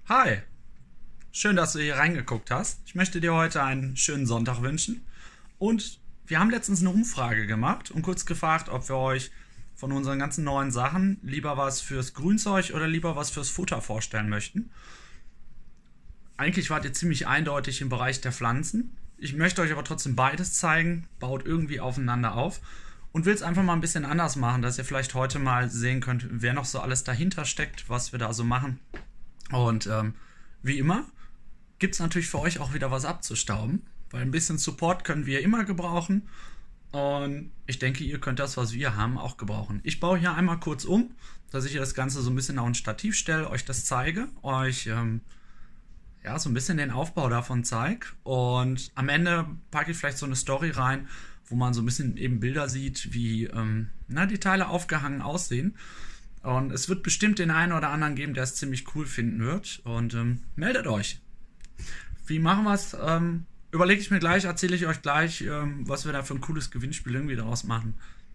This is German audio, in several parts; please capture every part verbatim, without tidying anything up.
Hi, schön, dass du hier reingeguckt hast. Ich möchte dir heute einen schönen Sonntag wünschen. Und wir haben letztens eine Umfrage gemacht und kurz gefragt, ob wir euch von unseren ganzen neuen Sachen lieber was fürs Grünzeug oder lieber was fürs Futter vorstellen möchten. Eigentlich wart ihr ziemlich eindeutig im Bereich der Pflanzen. Ich möchte euch aber trotzdem beides zeigen, baut irgendwie aufeinander auf und will es einfach mal ein bisschen anders machen, dass ihr vielleicht heute mal sehen könnt, wer noch so alles dahinter steckt, was wir da so machen. Und ähm, wie immer gibt es natürlich für euch auch wieder was abzustauben, weil ein bisschen Support können wir immer gebrauchen. Und ich denke, ihr könnt das, was wir haben, auch gebrauchen. Ich baue hier einmal kurz um, dass ich das Ganze so ein bisschen auf ein Stativ stelle, euch das zeige, euch ähm, ja, so ein bisschen den Aufbau davon zeige. Und am Ende packe ich vielleicht so eine Story rein, wo man so ein bisschen eben Bilder sieht, wie ähm, na, die Teile aufgehangen aussehen. Und es wird bestimmt den einen oder anderen geben, der es ziemlich cool finden wird. Und ähm, meldet euch. Wie machen wir es? Ähm, überlege ich mir gleich, erzähle ich euch gleich, ähm, was wir da für ein cooles Gewinnspiel irgendwie daraus machen.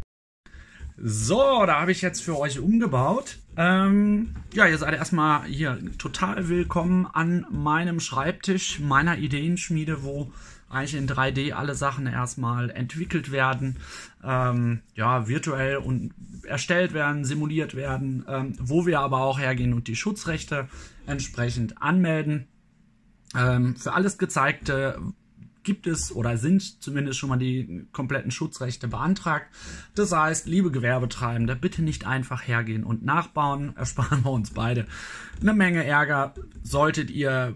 So, da habe ich jetzt für euch umgebaut. Ähm, ja, ihr seid erstmal hier total willkommen an meinem Schreibtisch, meiner Ideenschmiede, wo eigentlich in drei D alle Sachen erstmal entwickelt werden, ähm, ja, virtuell und erstellt werden, simuliert werden, ähm, wo wir aber auch hergehen und die Schutzrechte entsprechend anmelden. Ähm, für alles Gezeigte gibt es oder sind zumindest schon mal die kompletten Schutzrechte beantragt. Das heißt, liebe Gewerbetreibende, bitte nicht einfach hergehen und nachbauen, ersparen wir uns beide eine Menge Ärger. Solltet ihr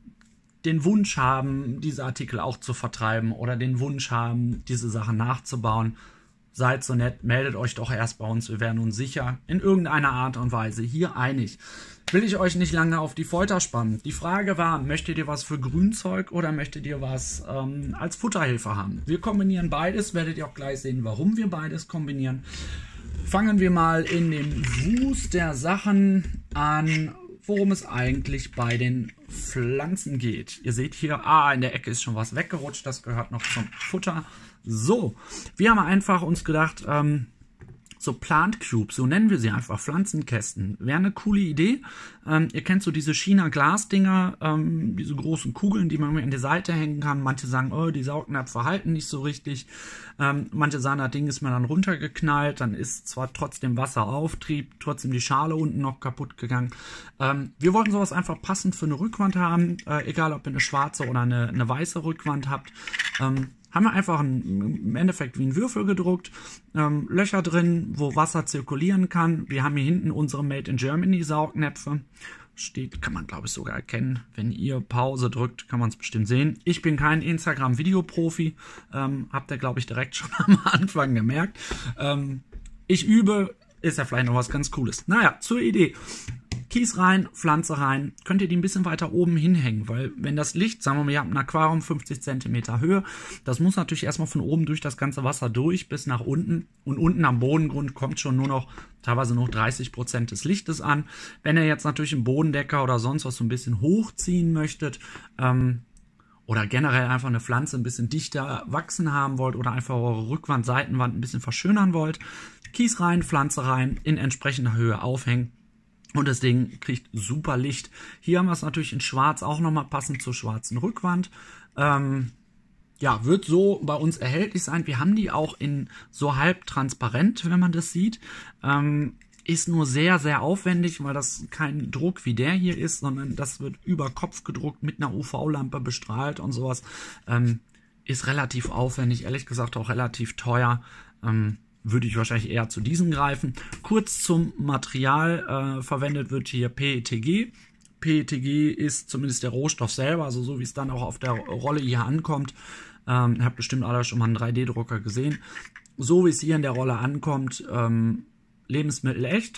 den Wunsch haben, diese Artikel auch zu vertreiben oder den Wunsch haben, diese Sachen nachzubauen, seid so nett, meldet euch doch erst bei uns. Wir werden uns sicher in irgendeiner Art und Weise hier einig. Will ich euch nicht lange auf die Folter spannen. Die Frage war, möchtet ihr was für Grünzeug oder möchtet ihr was ähm, als Futterhilfe haben? Wir kombinieren beides, werdet ihr auch gleich sehen, warum wir beides kombinieren. Fangen wir mal in dem Wust der Sachen an, worum es eigentlich bei den Pflanzen geht. Ihr seht hier, ah, in der Ecke ist schon was weggerutscht, das gehört noch zum Futter. So, wir haben einfach uns gedacht, ähm, so Plant Cubes, so nennen wir sie einfach, Pflanzenkästen, wäre eine coole Idee. Ähm, ihr kennt so diese China-Glas-Dinger, ähm, diese großen Kugeln, die man mir an die Seite hängen kann. Manche sagen, oh, die Saugnäpfe halten nicht so richtig. Ähm, manche sagen, das Ding ist mir dann runtergeknallt, dann ist zwar trotzdem Wasserauftrieb, trotzdem die Schale unten noch kaputt gegangen. Ähm, wir wollten sowas einfach passend für eine Rückwand haben, äh, egal ob ihr eine schwarze oder eine, eine weiße Rückwand habt. Ähm, haben wir einfach ein, im Endeffekt wie ein Würfel gedruckt, ähm, Löcher drin, wo Wasser zirkulieren kann. Wir haben hier hinten unsere Made in Germany Saugnäpfe. Steht, kann man glaube ich sogar erkennen. Wenn ihr Pause drückt, kann man es bestimmt sehen. Ich bin kein Instagram-Videoprofi, ähm, habt ihr glaube ich direkt schon am Anfang gemerkt. Ähm, ich übe, ist ja vielleicht noch was ganz Cooles. Naja, zur Idee. Kies rein, Pflanze rein, könnt ihr die ein bisschen weiter oben hinhängen, weil wenn das Licht, sagen wir mal, ihr habt ein Aquarium fünfzig Zentimeter Höhe, das muss natürlich erstmal von oben durch das ganze Wasser durch bis nach unten und unten am Bodengrund kommt schon nur noch teilweise noch dreißig Prozent des Lichtes an. Wenn ihr jetzt natürlich einen Bodendecker oder sonst was so ein bisschen hochziehen möchtet, ähm, oder generell einfach eine Pflanze ein bisschen dichter wachsen haben wollt oder einfach eure Rückwand, Seitenwand ein bisschen verschönern wollt, Kies rein, Pflanze rein, in entsprechender Höhe aufhängen. Und das Ding kriegt super Licht. Hier haben wir es natürlich in schwarz auch nochmal passend zur schwarzen Rückwand. Ähm, ja, wird so bei uns erhältlich sein. Wir haben die auch in so halb transparent, wenn man das sieht. Ähm, ist nur sehr, sehr aufwendig, weil das kein Druck wie der hier ist, sondern das wird über Kopf gedruckt, mit einer U V-Lampe bestrahlt und sowas. Ähm, ist relativ aufwendig, ehrlich gesagt auch relativ teuer. Ähm, würde ich wahrscheinlich eher zu diesen greifen. Kurz zum Material, äh, verwendet wird hier P E T G. P E T G ist zumindest der Rohstoff selber, also so wie es dann auch auf der Rolle hier ankommt. Ähm, ihr habt bestimmt alle schon mal einen drei D Drucker gesehen. So wie es hier in der Rolle ankommt, ähm, Lebensmittel echt.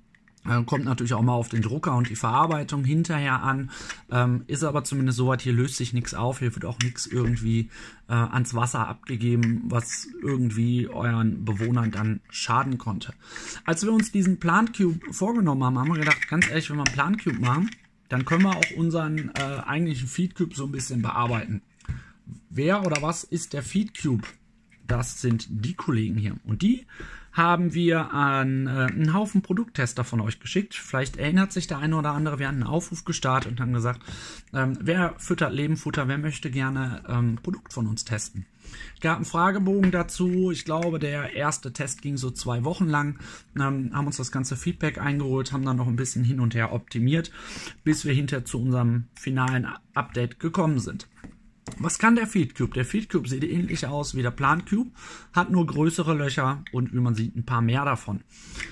Äh, kommt natürlich auch mal auf den Drucker und die Verarbeitung hinterher an. Ähm, ist aber zumindest so weit, hier löst sich nichts auf. Hier wird auch nichts irgendwie äh, ans Wasser abgegeben, was irgendwie euren Bewohnern dann schaden konnte. Als wir uns diesen Plant Cube vorgenommen haben, haben wir gedacht, ganz ehrlich, wenn wir einen Plant Cube machen, dann können wir auch unseren äh, eigentlichen Feed Cube so ein bisschen bearbeiten. Wer oder was ist der Feed Cube? Das sind die Kollegen hier. Und die haben wir an äh, einen Haufen Produkttester von euch geschickt. Vielleicht erinnert sich der eine oder andere, wir hatten einen Aufruf gestartet und haben gesagt, ähm, wer füttert Lebenfutter, wer möchte gerne ähm, Produkt von uns testen. Es gab einen Fragebogen dazu. Ich glaube, der erste Test ging so zwei Wochen lang. Ähm, haben uns das ganze Feedback eingeholt, haben dann noch ein bisschen hin und her optimiert, bis wir hinterher zu unserem finalen Update gekommen sind. Was kann der Feedcube? Der Feedcube sieht ähnlich aus wie der Plantcube, hat nur größere Löcher und wie man sieht, ein paar mehr davon.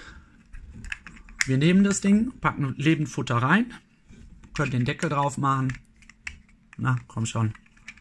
Wir nehmen das Ding, packen Lebendfutter rein, können den Deckel drauf machen. Na, komm schon.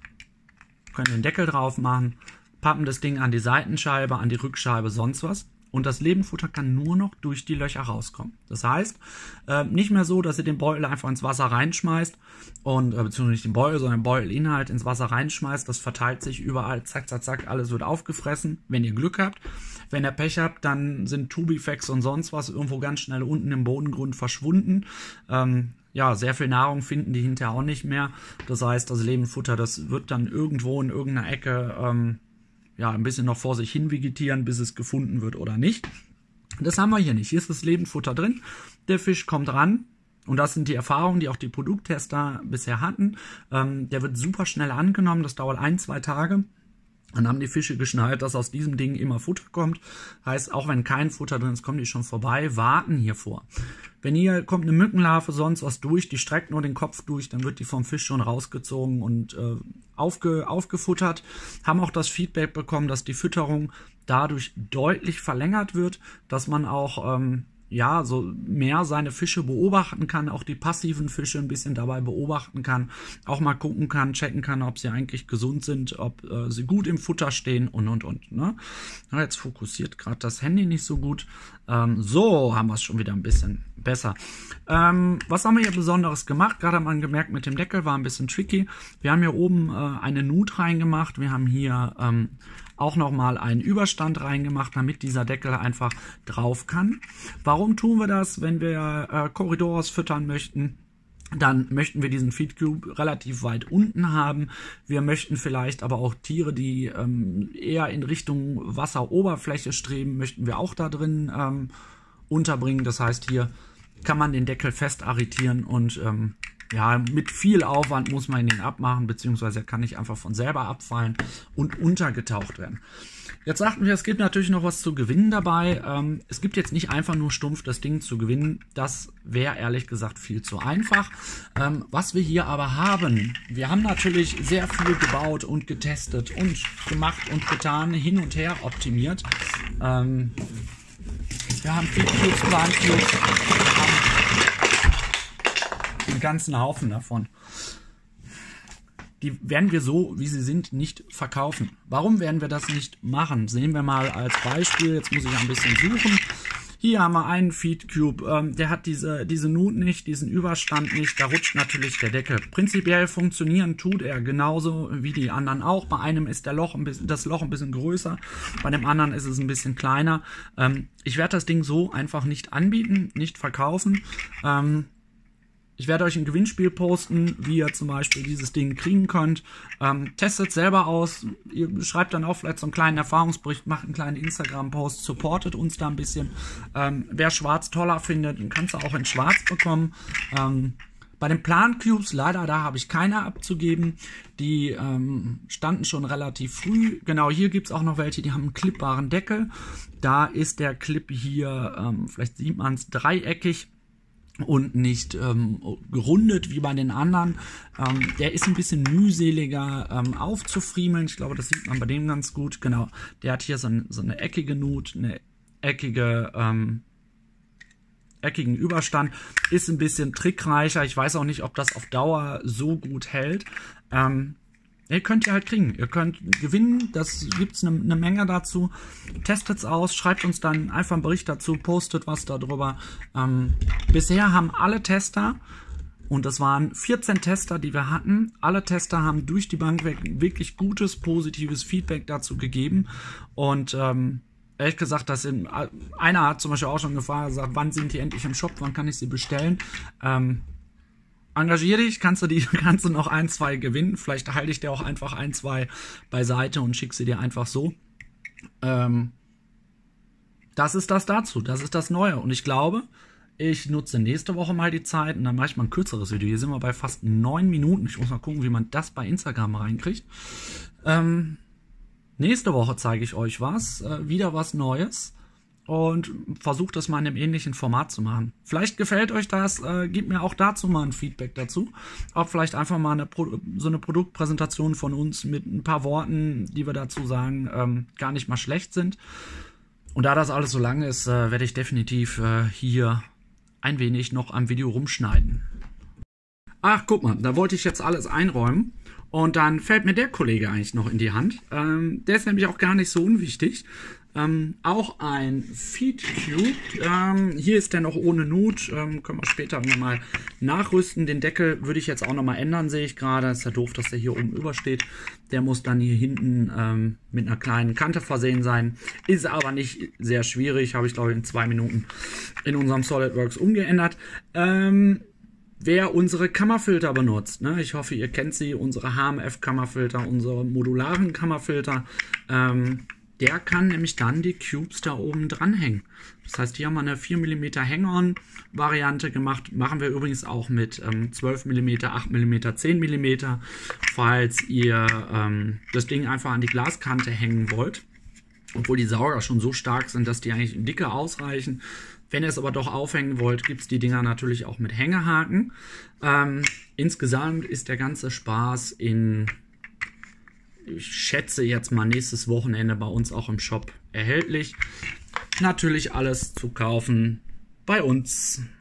Können den Deckel drauf machen, pappen das Ding an die Seitenscheibe, an die Rückscheibe, sonst was. Und das Lebenfutter kann nur noch durch die Löcher rauskommen. Das heißt, äh, nicht mehr so, dass ihr den Beutel einfach ins Wasser reinschmeißt und, äh, beziehungsweise nicht den Beutel, sondern den Beutelinhalt ins Wasser reinschmeißt. Das verteilt sich überall, zack, zack, zack, alles wird aufgefressen, wenn ihr Glück habt. Wenn ihr Pech habt, dann sind Tubifex und sonst was irgendwo ganz schnell unten im Bodengrund verschwunden. Ähm, ja, sehr viel Nahrung finden die hinterher auch nicht mehr. Das heißt, das Lebenfutter, das wird dann irgendwo in irgendeiner Ecke ähm, ja, ein bisschen noch vor sich hin vegetieren, bis es gefunden wird oder nicht. Das haben wir hier nicht. Hier ist das Lebendfutter drin. Der Fisch kommt ran. Und das sind die Erfahrungen, die auch die Produkttester bisher hatten. Ähm, der wird super schnell angenommen. Das dauert ein, zwei Tage. Dann haben die Fische geschnallt, dass aus diesem Ding immer Futter kommt. Heißt, auch wenn kein Futter drin ist, kommen die schon vorbei, warten hier vor. Wenn hier kommt eine Mückenlarve, sonst was durch, die streckt nur den Kopf durch, dann wird die vom Fisch schon rausgezogen und äh, aufge, aufgefuttert. Haben auch das Feedback bekommen, dass die Fütterung dadurch deutlich verlängert wird, dass man auch ähm, ja, so mehr seine Fische beobachten kann, auch die passiven Fische ein bisschen dabei beobachten kann, auch mal gucken kann, checken kann, ob sie eigentlich gesund sind, ob äh, sie gut im Futter stehen und, und, und. Ne? Ja, jetzt fokussiert gerade das Handy nicht so gut. Ähm, so haben wir es schon wieder ein bisschen besser. Ähm, was haben wir hier Besonderes gemacht? Gerade hat man gemerkt, mit dem Deckel war ein bisschen tricky. Wir haben hier oben äh, eine Nut reingemacht. Wir haben hier ähm, auch nochmal einen Überstand reingemacht, damit dieser Deckel einfach drauf kann. Warum tun wir das? Wenn wir äh, Corridors füttern möchten, dann möchten wir diesen Feedcube relativ weit unten haben. Wir möchten vielleicht aber auch Tiere, die ähm, eher in Richtung Wasseroberfläche streben, möchten wir auch da drin ähm, unterbringen. Das heißt, hier kann man den Deckel fest arretieren und ähm, ja, mit viel Aufwand muss man ihn abmachen, beziehungsweise er kann nicht einfach von selber abfallen und untergetaucht werden. Jetzt sagten wir, es gibt natürlich noch was zu gewinnen dabei. Ähm, es gibt jetzt nicht einfach nur stumpf das Ding zu gewinnen. Das wäre ehrlich gesagt viel zu einfach. Ähm, was wir hier aber haben, wir haben natürlich sehr viel gebaut und getestet und gemacht und getan, hin und her optimiert. Ähm, wir haben Feedcubes, Plantcubes, wir haben einen ganzen Haufen davon. Die werden wir so, wie sie sind, nicht verkaufen. Warum werden wir das nicht machen? Sehen wir mal als Beispiel. Jetzt muss ich ein bisschen suchen. Hier haben wir einen Feedcube. Ähm, der hat diese, diese Nut nicht, diesen Überstand nicht. Da rutscht natürlich der Deckel. Prinzipiell funktionieren tut er genauso wie die anderen auch. Bei einem ist der Loch ein bisschen, das Loch ein bisschen größer. Bei dem anderen ist es ein bisschen kleiner. Ähm, ich werde das Ding so einfach nicht anbieten, nicht verkaufen. Ähm, Ich werde euch ein Gewinnspiel posten, wie ihr zum Beispiel dieses Ding kriegen könnt. Ähm, testet selber aus. Ihr schreibt dann auch vielleicht so einen kleinen Erfahrungsbericht, macht einen kleinen Instagram-Post, supportet uns da ein bisschen. Ähm, wer Schwarz toller findet, den kannst du auch in Schwarz bekommen. Ähm, bei den Plantcubes, leider, da habe ich keine abzugeben. Die ähm, standen schon relativ früh. Genau, hier gibt es auch noch welche, die haben einen klippbaren Deckel. Da ist der Clip hier, ähm, vielleicht sieht man es, dreieckig und nicht ähm, gerundet wie bei den anderen. Ähm, der ist ein bisschen mühseliger ähm, aufzufriemeln. Ich glaube, das sieht man bei dem ganz gut. Genau, der hat hier so, ein, so eine eckige Nut, eine eckige, ähm, eckigen Überstand. Ist ein bisschen trickreicher. Ich weiß auch nicht, ob das auf Dauer so gut hält. Ähm, Ihr könnt ihr halt kriegen. Ihr könnt gewinnen. Das gibt es eine ne Menge dazu. Testet es aus. Schreibt uns dann einfach einen Bericht dazu. Postet was darüber. Ähm, bisher haben alle Tester, und das waren vierzehn Tester, die wir hatten. Alle Tester haben durch die Bank weg wirklich gutes, positives Feedback dazu gegeben. Und ähm, ehrlich gesagt, dass in, einer hat zum Beispiel auch schon gefragt, gesagt, wann sind die endlich im Shop? Wann kann ich sie bestellen? Ähm, Engagier dich, kannst du die, kannst du noch ein, zwei gewinnen. Vielleicht halte ich dir auch einfach ein, zwei beiseite und schicke sie dir einfach so. Ähm, das ist das dazu. Das ist das Neue. Und ich glaube, ich nutze nächste Woche mal die Zeit und dann mache ich mal ein kürzeres Video. Hier sind wir bei fast neun Minuten. Ich muss mal gucken, wie man das bei Instagram reinkriegt. Ähm, nächste Woche zeige ich euch was. Äh, wieder was Neues. Und versucht das mal in einem ähnlichen Format zu machen. Vielleicht gefällt euch das. Äh, gebt mir auch dazu mal ein Feedback dazu. Auch vielleicht einfach mal eine Pro so eine Produktpräsentation von uns mit ein paar Worten, die wir dazu sagen, ähm, gar nicht mal schlecht sind. Und da das alles so lang ist, äh, werde ich definitiv äh, hier ein wenig noch am Video rumschneiden. Ach, guck mal, da wollte ich jetzt alles einräumen. Und dann fällt mir der Kollege eigentlich noch in die Hand. Ähm, der ist nämlich auch gar nicht so unwichtig. Ähm, auch ein Feed Cube. Ähm, hier ist der noch ohne Nut. Ähm, können wir später nochmal nachrüsten. Den Deckel würde ich jetzt auch nochmal ändern, sehe ich gerade. Ist ja doof, dass der hier oben übersteht. Der muss dann hier hinten ähm, mit einer kleinen Kante versehen sein. Ist aber nicht sehr schwierig. Habe ich, glaube ich, in zwei Minuten in unserem SolidWorks umgeändert. Ähm, Wer unsere Kammerfilter benutzt, ne? Ich hoffe, ihr kennt sie, unsere H M F-Kammerfilter, unsere modularen Kammerfilter, ähm, der kann nämlich dann die Cubes da oben dranhängen. Das heißt, hier haben wir eine vier Millimeter Hang-On-Variante gemacht. Machen wir übrigens auch mit ähm, zwölf Millimeter, acht Millimeter, zehn Millimeter, falls ihr ähm, das Ding einfach an die Glaskante hängen wollt. Obwohl die Sauger schon so stark sind, dass die eigentlich dicke ausreichen. Wenn ihr es aber doch aufhängen wollt, gibt es die Dinger natürlich auch mit Hängehaken. Ähm, insgesamt ist der ganze Spaß in, ich schätze jetzt mal nächstes Wochenende bei uns auch im Shop erhältlich. Natürlich alles zu kaufen bei uns.